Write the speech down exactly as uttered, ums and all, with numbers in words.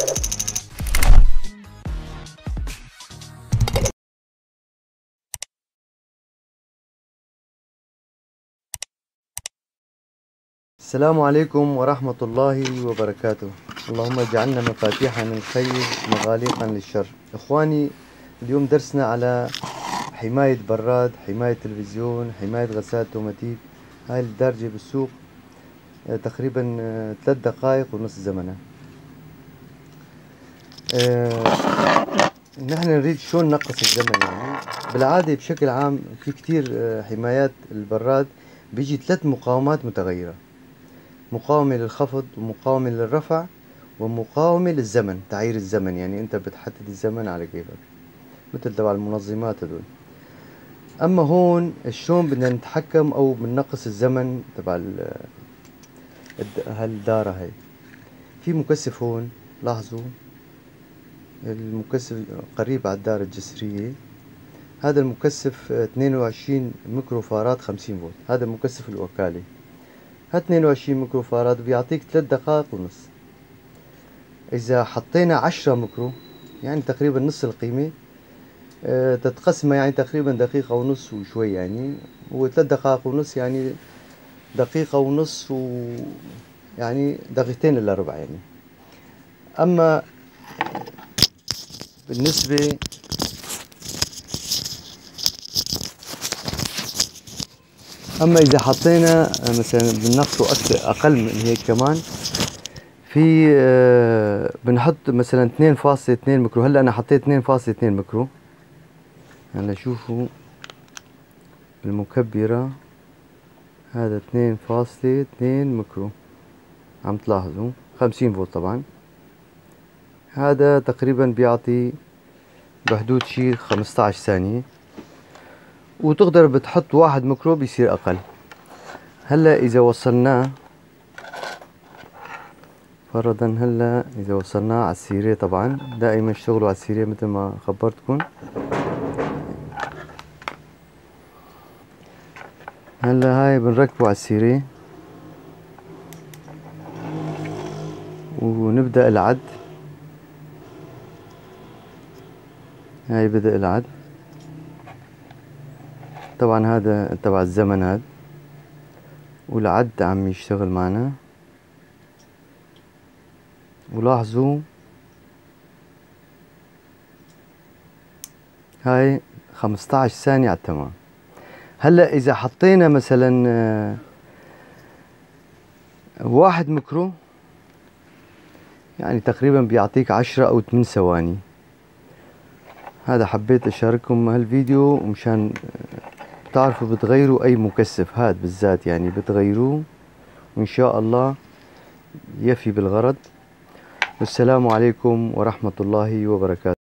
السلام عليكم ورحمة الله وبركاته. اللهم اجعلنا مفاتيحا للخير مغاليقا للشر. اخواني، اليوم درسنا على حماية براد، حماية تلفزيون، حماية غسالة اوتوماتيك. هاي الدارجة بالسوق آه، تقريبا آه، ثلاث دقائق ونص زمنها. آه، نحن نريد شلون ننقص الزمن. يعني بالعادة بشكل عام في كتير آه، حمايات البراد بيجي ثلاث مقاومات متغيرة: مقاومة للخفض، ومقاومة للرفع، ومقاومة للزمن، تعيير الزمن. يعني انت بتحدد الزمن على كيفك، مثل تبع المنظمات هدول. اما هون شلون بدنا نتحكم او بنقص الزمن تبع هالدارة هاي؟ في مكثف هون، لاحظوا المكثف قريب على الدارة الجسرية. هذا المكثف اثنين وعشرين ميكرو فاراد خمسين فولت، هذا المكثف الوكالي. ها اثنين وعشرين ميكرو فاراد بيعطيك ثلاث دقائق ونص. اذا حطينا عشرة ميكرو يعني تقريبا نص القيمة، أه تتقسمها يعني تقريبا دقيقة ونص وشوي، يعني هو ثلاث دقائق ونص، يعني دقيقة ونص و يعني دقيقتين الا ربع يعني. اما بالنسبة اما اذا حطينا مثلا بنقصه اكثر اقل من هيك كمان، في أه بنحط مثلا اثنين فاصلة اثنين ميكرو. هلا انا حطيت اثنين فاصلة اثنين ميكرو. هلا شوفوا المكبرة، هذا اثنين فاصلة اثنين ميكرو، عم تلاحظوا خمسين فولت طبعا. هذا تقريبا بيعطي بحدود شي خمسة عشر ثانية، وتقدر بتحط واحد ميكرو بيصير اقل. هلا اذا وصلناه فرضا، هلا اذا وصلناه على السيرة، طبعا دائما اشتغلوا على السيرة مثل ما خبرتكم. هلا هاي بنركبه على السيرة ونبدأ العد. هاي بدأ العد، طبعا هذا تبع الزمن هذا، والعد عم يشتغل معنا. ولاحظوا هاي خمسة عشر ثانية على التمام. هلا اذا حطينا مثلا آه، واحد ميكرو، يعني تقريبا بيعطيك عشرة او ثمان ثواني. هذا حبيت اشارككم هالفيديو ومشان آه، تعرفوا بتغيروا اي مكثف هاد بالذات، يعني بتغيروه وان شاء الله يفي بالغرض. والسلام عليكم ورحمة الله وبركاته.